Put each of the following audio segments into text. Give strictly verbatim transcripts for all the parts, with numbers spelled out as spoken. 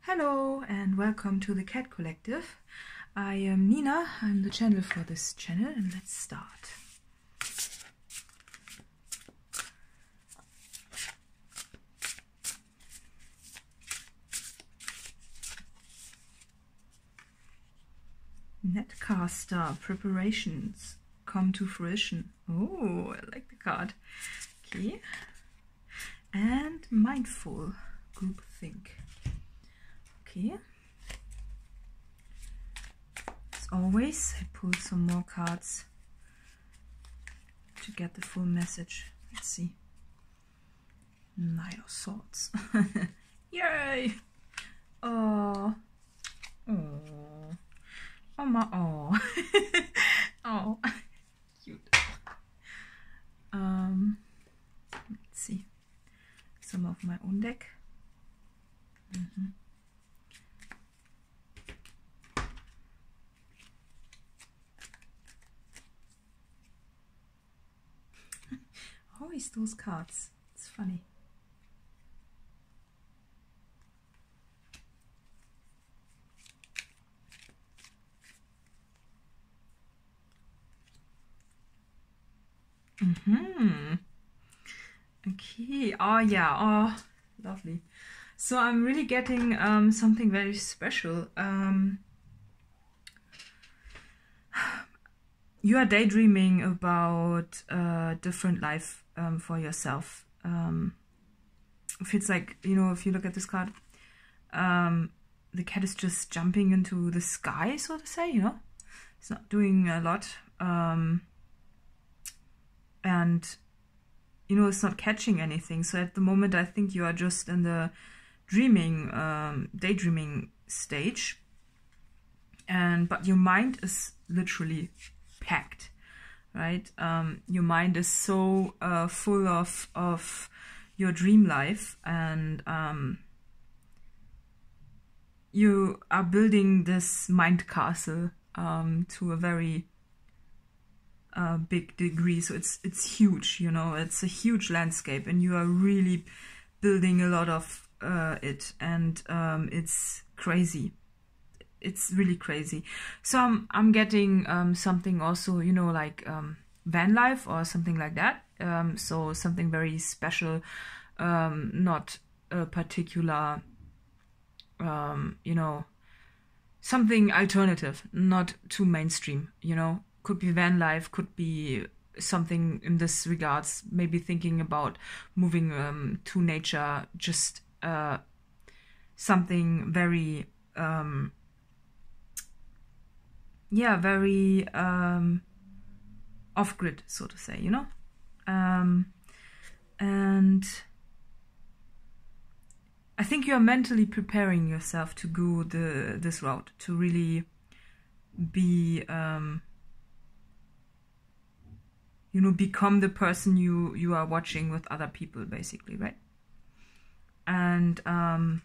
Hello and welcome to the Cat Collective. I am Nina, I'm the channel for this channel, and let's start. Netcaster preparations come to fruition. Oh, I like the card. Okay. And mindful groupthink. Okay. As always, I pulled some more cards to get the full message. Let's see. Knight of Swords. Yay! Oh. Oh. Oh my oh. Oh. Cute. Um let's see. Some of my own deck. Mm-hmm. Always those cards. It's funny. Mm-hmm. Okay. Oh yeah. Oh, lovely. So I'm really getting um, something very special. Um, you are daydreaming about uh, different life um, for yourself. Um, it feels like, you know, if you look at this card, um, the cat is just jumping into the sky, so to say, you know. It's not doing a lot. Um, and, you know, it's not catching anything. So at the moment, I think you are just in the dreaming, um, daydreaming stage. And, but your mind is literally packed, right? Um, your mind is so uh, full of, of your dream life, and um, you are building this mind castle um, to a very uh, big degree. So it's it's huge, you know, it's a huge landscape, and you are really building a lot of uh, it, and um, it's crazy. It's really crazy. So I'm, I'm getting um, something also, you know, like um, van life or something like that. Um, so something very special, um, not a particular, um, you know, something alternative, not too mainstream, you know. Could be van life, could be something in this regards, maybe thinking about moving um, to nature, just uh, something very... Um, yeah, very um, off-grid, so to say, you know? Um, and I think you're mentally preparing yourself to go the this route, to really be, um, you know, become the person you, you are watching with other people, basically, right? And... Um,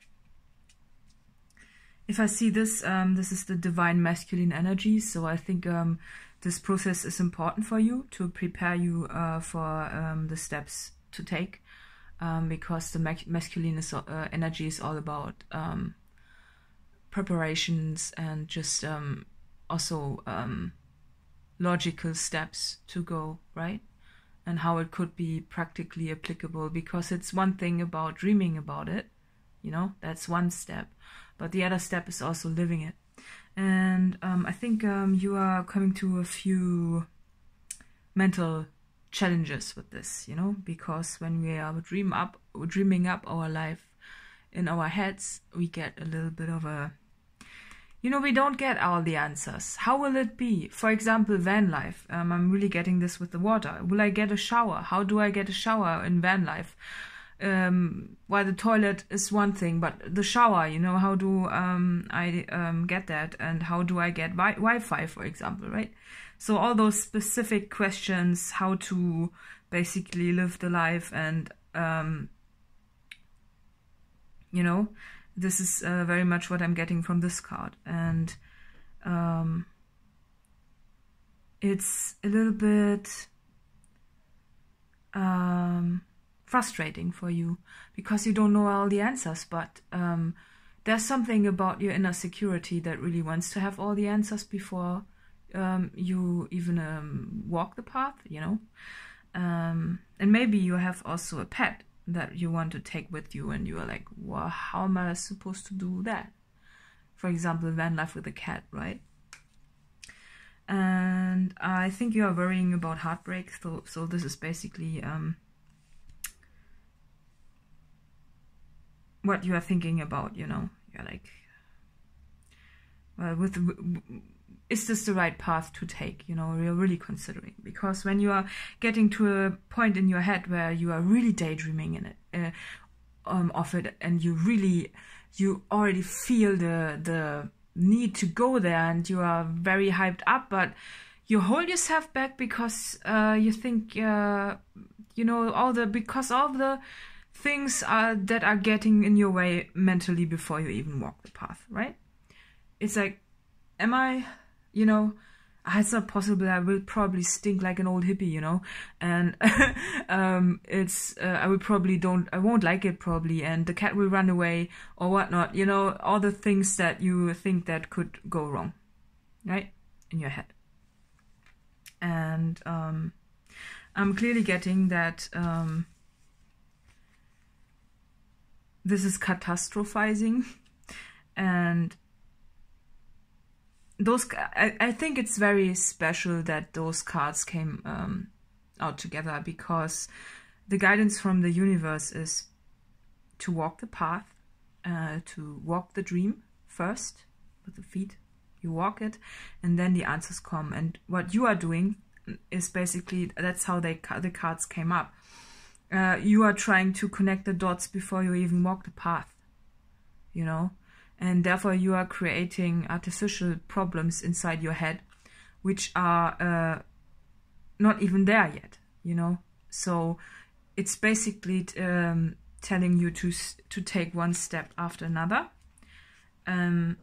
If I see this, um, this is the divine masculine energy, so I think um, this process is important for you to prepare you uh, for um, the steps to take, um, because the ma masculine is, uh, energy is all about um, preparations and just um, also um, logical steps to go, right? And how it could be practically applicable, because it's one thing about dreaming about it, you know, that's one step. But the other step is also living it. And um, I think um, you are coming to a few mental challenges with this, you know, because when we are dream up, dreaming up our life in our heads, we get a little bit of a, you know, we don't get all the answers. How will it be? For example, van life. Um, I'm really getting this with the water. Will I get a shower? How do I get a shower in van life? Um, while the toilet is one thing, but the shower, you know, how do um, I um, get that, and how do I get wi Wi-Fi, for example, right? So all those specific questions, how to basically live the life, and um, you know, this is uh, very much what I'm getting from this card, and um, it's a little bit um, frustrating for you, because you don't know all the answers, but um, there's something about your inner security that really wants to have all the answers before um, you even um, walk the path, you know. Um, and maybe you have also a pet that you want to take with you, and you are like, well, how am I supposed to do that? For example, van life with a cat, right? And I think you are worrying about heartbreak, so, so this is basically um, what you are thinking about, you know. You're like, well, with is this the right path to take? You know, you're really considering, because when you are getting to a point in your head where you are really daydreaming in it, uh, um, of it, and you really, you already feel the the need to go there, and you are very hyped up, but you hold yourself back because uh, you think, uh, you know, all the because of the things are that are getting in your way mentally before you even walk the path, right? It's like, am I, you know, ah, it's not possible. I will probably stink like an old hippie, you know, and um, it's uh, I will probably don't I won't like it probably, and the cat will run away or whatnot, you know, all the things that you think that could go wrong, right, in your head. And um, I'm clearly getting that um, this is catastrophizing, and those, I, I think it's very special that those cards came um, out together, because the guidance from the universe is to walk the path, uh, to walk the dream first with the feet. You walk it, and then the answers come. And what you are doing is basically, that's how they the cards came up. Uh, you are trying to connect the dots before you even walk the path, you know. And therefore you are creating artificial problems inside your head, which are uh, not even there yet, you know. So it's basically um, telling you to to take one step after another um,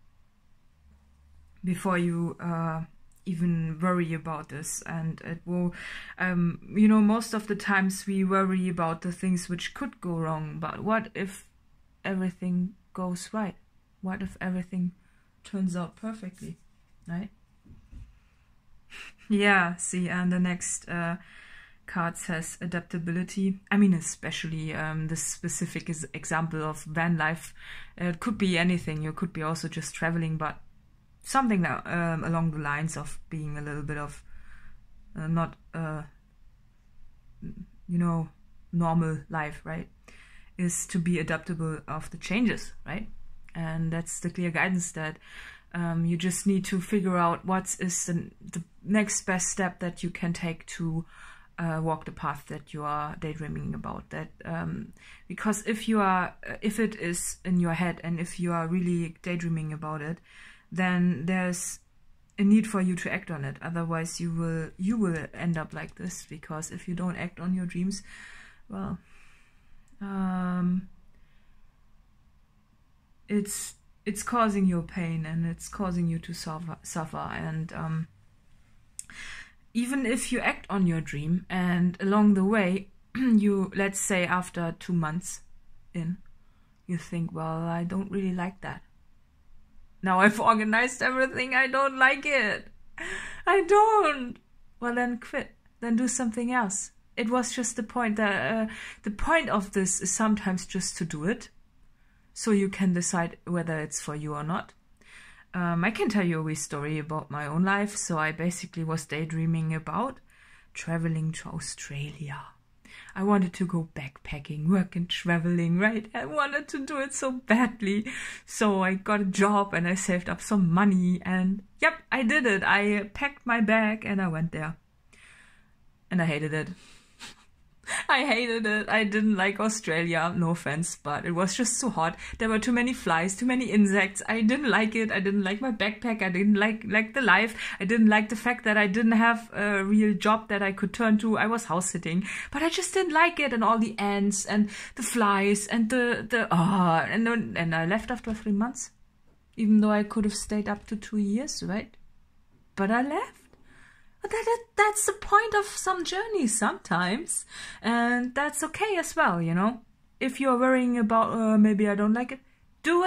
before you uh, even worry about this. And it will, um, you know, most of the times we worry about the things which could go wrong, but what if everything goes right? What if everything turns out perfectly, right? Yeah, see, and the next uh, card says adaptability. I mean, especially um, this specific is example of van life. It could be anything. You could be also just traveling, but something that, um, along the lines of being a little bit of uh, not, uh, you know, normal life, right? Is to be adaptable of the changes, right? And that's the clear guidance that um, you just need to figure out what is the, the next best step that you can take to uh, walk the path that you are daydreaming about. That um, because if you are, if it is in your head and if you are really daydreaming about it, then there's a need for you to act on it. Otherwise, you will you will end up like this, because if you don't act on your dreams, well. Um, it's it's causing you pain, and it's causing you to suffer suffer and um, even if you act on your dream and along the way you, let's say after two months in, you think, well, I don't really like that, now I've organized everything, I don't like it, I don't, well then quit, then do something else. It was just the point that uh, the point of this is sometimes just to do it, so you can decide whether it's for you or not. Um, I can tell you a wee story about my own life. So I basically was daydreaming about traveling to Australia. I wanted to go backpacking, work and traveling, right? I wanted to do it so badly. So I got a job and I saved up some money, and yep, I did it. I packed my bag and I went there. And I hated it. I hated it. I didn't like Australia, no offense, but it was just so hot. There were too many flies, too many insects. I didn't like it. I didn't like my backpack. I didn't like like the life. I didn't like the fact that I didn't have a real job that I could turn to. I was house sitting, but I just didn't like it, and all the ants and the flies and the the ah oh, and then, and I left after three months, even though I could have stayed up to two years, right? But I left. But that, that, that's the point of some journeys sometimes, and that's okay as well, you know. If you're worrying about uh, maybe I don't like it, do it,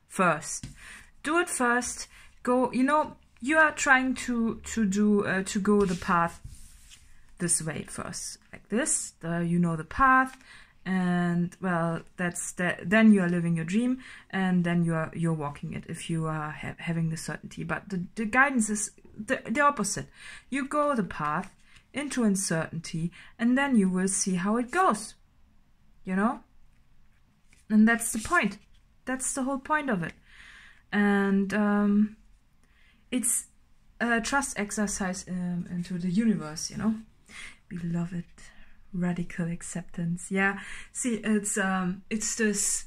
first. Do it first. Go, you know, you are trying to, to do, uh, to go the path this way first. Like this, the, you know the path. And well, that's that. Then you are living your dream, and then you are you're walking it if you are ha having the certainty. But the, the guidance is the, the opposite. You go the path into uncertainty, and then you will see how it goes. You know, and that's the point. That's the whole point of it. And um, it's a trust exercise um, into the universe. You know, beloved. Radical acceptance. Yeah, see, it's um it's this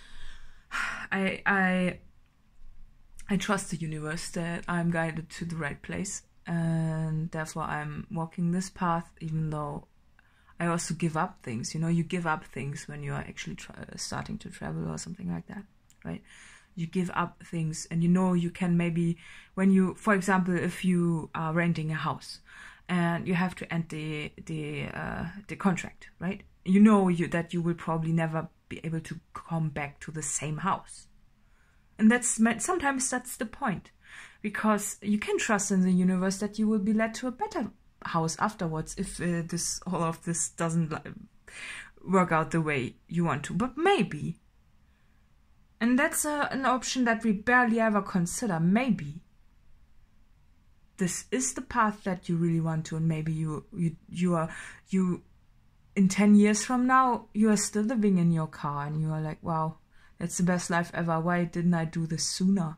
I I I trust the universe that I'm guided to the right place, and therefore I'm walking this path, even though I also give up things. You know, you give up things when you are actually tra starting to travel or something like that, right? You give up things, and you know you can maybe, when you, for example, if you are renting a house and you have to end the the uh, the contract, right? You know you that you will probably never be able to come back to the same house, and that's sometimes that's the point, because you can trust in the universe that you will be led to a better house afterwards if uh, this all of this doesn't like, work out the way you want to, but maybe, and that's uh, an option that we barely ever consider. Maybe this is the path that you really want to, and maybe you you you are you in ten years from now you are still living in your car and you are like, wow, that's the best life ever. Why didn't I do this sooner?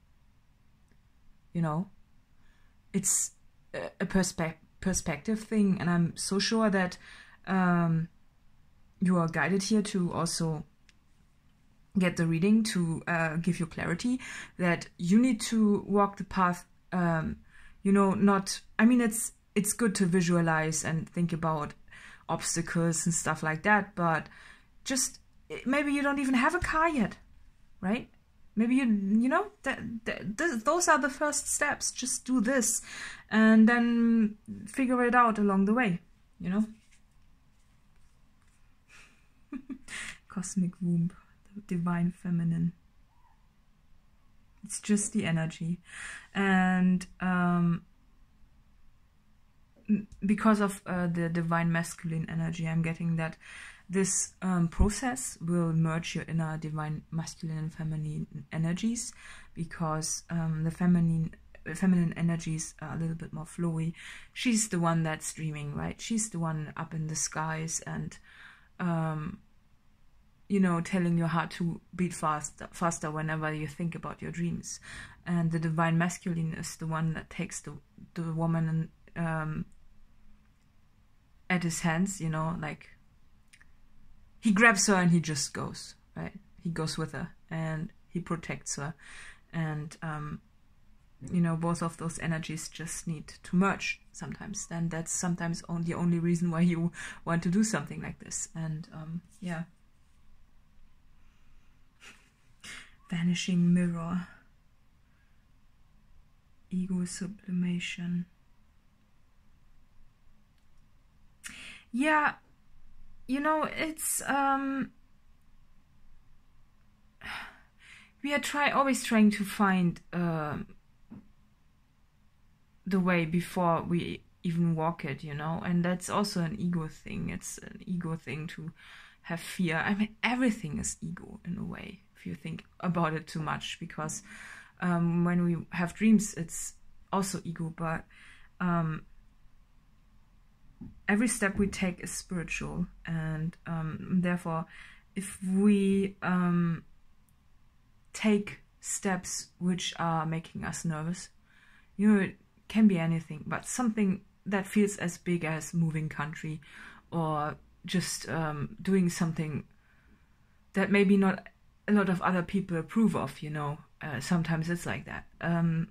You know, it's a perspe perspective thing, and I'm so sure that um, you are guided here to also get the reading to uh, give you clarity that you need to walk the path. Um, You know, not, I mean, it's it's good to visualize and think about obstacles and stuff like that, but just, maybe you don't even have a car yet, right? Maybe you, you know, that, that, th those are the first steps. Just do this and then figure it out along the way, you know? Cosmic womb, the divine feminine. It's just the energy. And um, because of uh, the divine masculine energy, I'm getting that this um, process will merge your inner divine masculine and feminine energies, because um, the feminine feminine energies are a little bit more flowy. She's the one that's dreaming, right? She's the one up in the skies and um, you know, telling your heart to beat faster, faster whenever you think about your dreams. And the divine masculine is the one that takes the the woman and, um, at his hands, you know, like he grabs her and he just goes, right? He goes with her and he protects her, and um, you know, both of those energies just need to merge sometimes. And that's sometimes only the only reason why you want to do something like this. And um, yeah. Vanishing mirror, ego sublimation. Yeah, you know, it's um we are try always trying to find uh, the way before we even walk it, you know, and that's also an ego thing. It's an ego thing to have fear. I mean, everything is ego in a way, if you think about it too much, because um, when we have dreams, it's also ego, but um, every step we take is spiritual, and um, therefore, if we um, take steps which are making us nervous, you know, it can be anything, but something that feels as big as moving country, or just um, doing something that maybe not a lot of other people approve of, you know. Uh, sometimes it's like that. Um,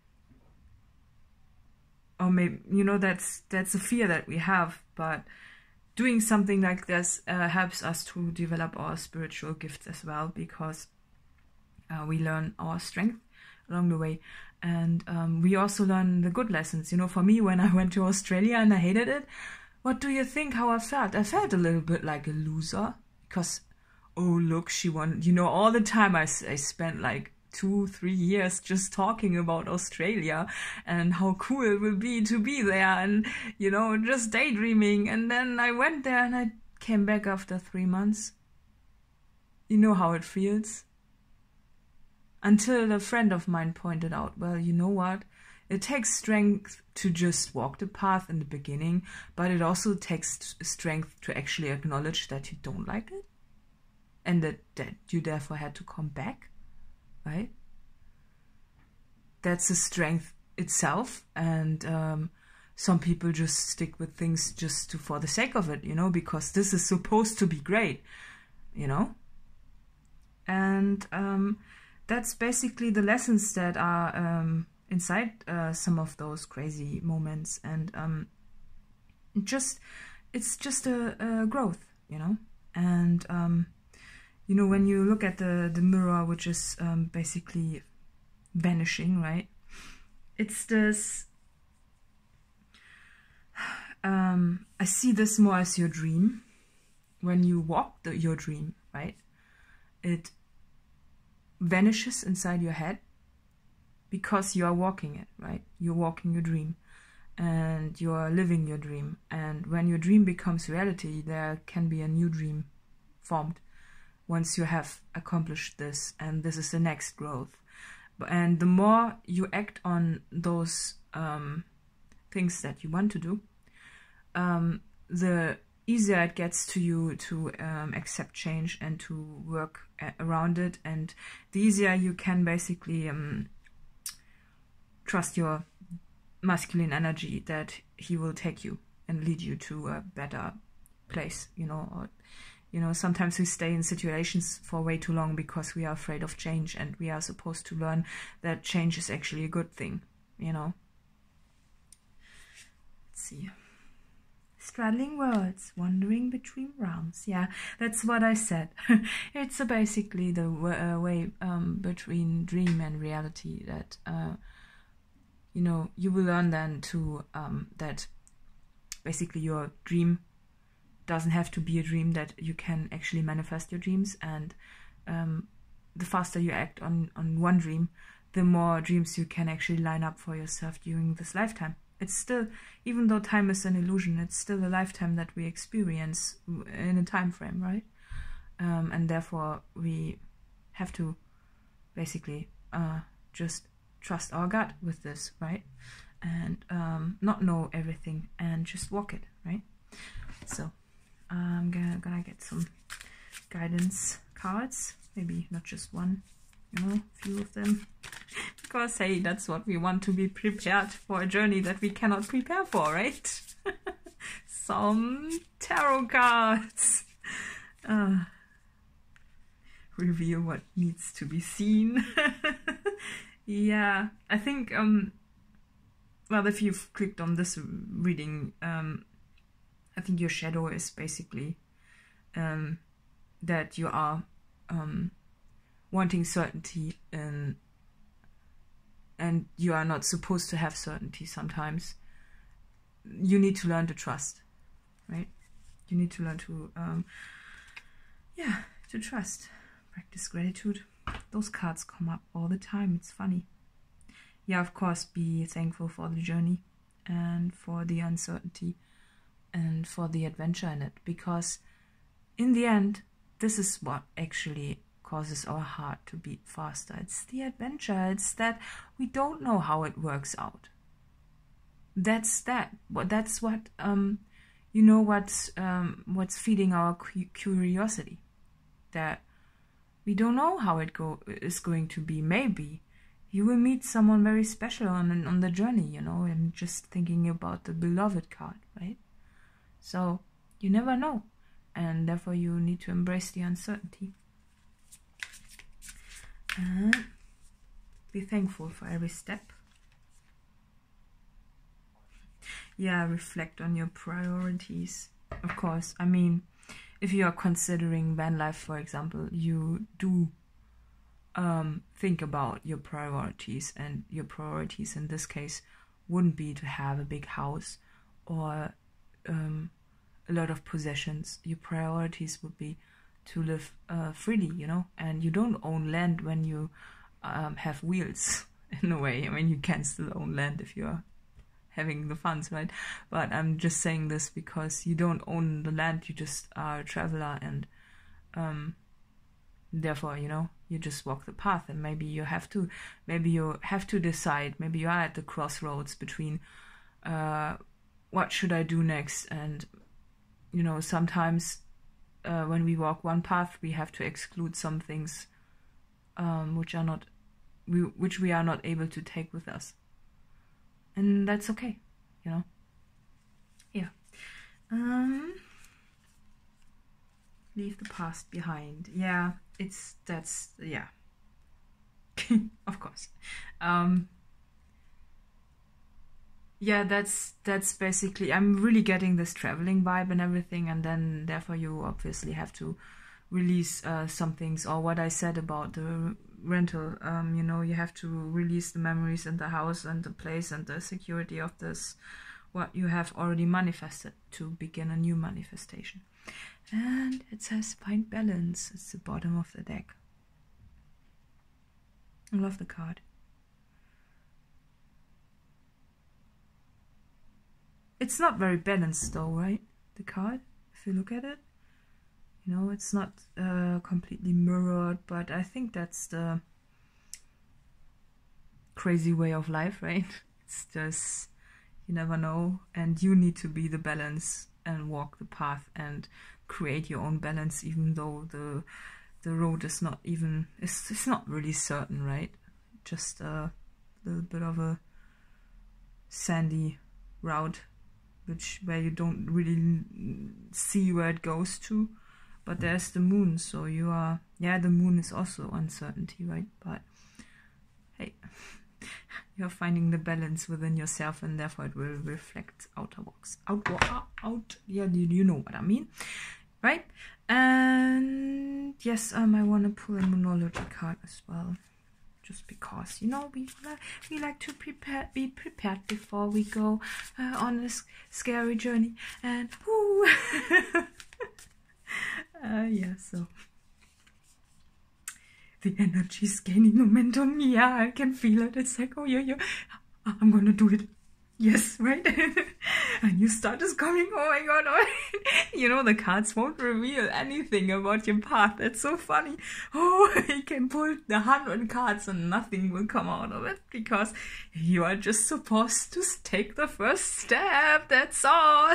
or maybe, you know, that's that's a fear that we have, but doing something like this uh, helps us to develop our spiritual gifts as well, because uh, we learn our strength along the way, and um, we also learn the good lessons. You know, for me, when I went to Australia and I hated it, what do you think how I felt? I felt a little bit like a loser, because oh, look, she won. You know, all the time I, I spent like two, three years just talking about Australia and how cool it will be to be there and, you know, just daydreaming. And then I went there and I came back after three months. You know how it feels? Until a friend of mine pointed out, well, you know what? It takes strength to just walk the path in the beginning, but it also takes strength to actually acknowledge that you don't like it and that, that you therefore had to come back, right? That's a strength itself, and um, some people just stick with things just to, for the sake of it, you know, because this is supposed to be great, you know? And um, that's basically the lessons that are um, inside uh, some of those crazy moments. And um, just, it's just a, a growth, you know? And, um, you know, when you look at the, the mirror, which is um, basically vanishing, right? It's this, um, I see this more as your dream. When you walk the, your dream, right? It vanishes inside your head because you are walking it, right? You're walking your dream and you are living your dream. And when your dream becomes reality, there can be a new dream formed once you have accomplished this. And this is the next growth. And the more you act on those um, things that you want to do, um, the easier it gets to you to um, accept change and to work around it, and the easier you can basically um, trust your masculine energy that he will take you and lead you to a better place, you know. Or, you know, sometimes we stay in situations for way too long because we are afraid of change, and we are supposed to learn that change is actually a good thing, you know. Let's see. Straddling worlds, wandering between realms. Yeah, that's what I said. It's uh, basically the uh, way um, between dream and reality that, uh, you know, you will learn then to, um, that basically your dream doesn't have to be a dream, that you can actually manifest your dreams. And um, the faster you act on, on one dream, the more dreams you can actually line up for yourself during this lifetime. It's still, even though time is an illusion, it's still a lifetime that we experience in a time frame, right? Um, and therefore we have to basically uh, just trust our gut with this, right? And um, not know everything and just walk it, right? So I'm gonna, gonna get some guidance cards, maybe not just one, you know, a few of them. Because, hey, that's what we want, to be prepared for a journey that we cannot prepare for, right? Some tarot cards. Uh, reveal what needs to be seen. Yeah, I think, um, well, if you've clicked on this reading, um, I think your shadow is basically um, that you are um, wanting certainty in, and you are not supposed to have certainty sometimes. You need to learn to trust, right? You need to learn to, um, yeah, to trust. Practice gratitude. Those cards come up all the time. It's funny. Yeah, of course, be thankful for the journey and for the uncertainty and for the adventure in it. Because in the end, this is what actually causes our heart to beat faster. It's the adventure. It's that we don't know how it works out. That's that. That's what um, you know. What's um, what's feeding our cu curiosity. That we don't know how it go is going to be. Maybe you will meet someone very special on on the journey. You know, and just thinking about the beloved card, right? So you never know, and therefore you need to embrace the uncertainty. And be thankful for every step. Yeah, reflect on your priorities. Of course, I mean, if you are considering van life, for example, you do um, think about your priorities, and your priorities in this case wouldn't be to have a big house or um, a lot of possessions. Your priorities would be to live uh, freely, you know, and you don't own land when you um, have wheels, in a way. I mean, you can still own land if you're having the funds, right? But I'm just saying this because you don't own the land, you just are a traveler, and um, therefore, you know, you just walk the path, and maybe you have to, maybe you have to decide, maybe you are at the crossroads between uh, what should I do next, and, you know, sometimes uh, when we walk one path, we have to exclude some things um, which are not, we, which we are not able to take with us. And that's okay, you know. Yeah. Um, leave the past behind. Yeah, it's, that's, yeah. Of course. Um, yeah, that's, that's basically, I'm really getting this traveling vibe and everything, and then therefore you obviously have to release uh, some things, or what I said about the rental, um, you know, you have to release the memories and the house and the place and the security of this, what you have already manifested, to begin a new manifestation. And it says find balance. It's the bottom of the deck. I love the card. It's not very balanced though, right? The card, if you look at it. You know, it's not uh, completely mirrored, but I think that's the crazy way of life, right? It's just, you never know, and you need to be the balance and walk the path and create your own balance, even though the the road is not even, it's, it's not really certain, right? Just a little bit of a sandy route, which where you don't really see where it goes to. But there's the moon, so you are, yeah, the moon is also uncertainty, right? But hey, you're finding the balance within yourself, and therefore it will reflect outwards. Out, out, out, yeah, you, you know what I mean, right? And yes, um, I want to pull a Moonology card as well, just because, you know, we we like to prepare, be prepared before we go uh, on this scary journey, and whoo. Uh, yeah, so the energy is gaining momentum. Yeah, I can feel it. It's like, oh yeah, yeah, I'm gonna do it. Yes, right? And you start is coming. Oh my god, oh. You know, the cards won't reveal anything about your path. That's so funny. Oh, you can pull the hundred cards and nothing will come out of it, because you are just supposed to take the first step. That's all.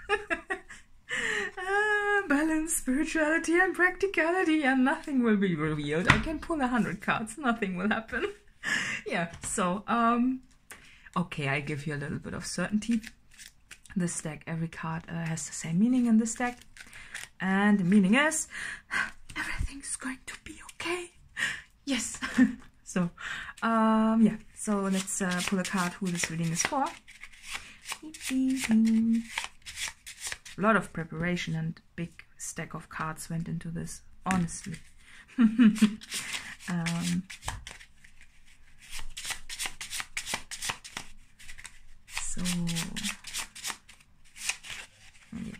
Ah, balance, spirituality and practicality, and nothing will be revealed. I can pull a hundred cards, nothing will happen. Yeah, so um okay, I give you a little bit of certainty. This deck, every card uh, has the same meaning in this deck, and the meaning is everything's going to be okay. Yes. So um yeah, so let's uh, pull a card who this reading is for. A lot of preparation and big stack of cards went into this, honestly. um, so, yeah.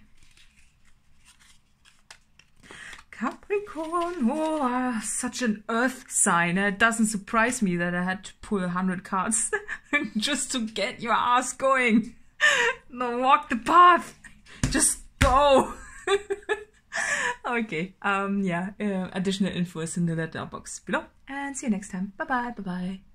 Capricorn, oh, uh, such an earth sign. It doesn't surprise me that I had to pull a hundred cards just to get your ass going. No, walk the path. Just go. Okay, um, yeah, uh, additional info is in the letter box below, and see you next time. Bye bye, bye bye.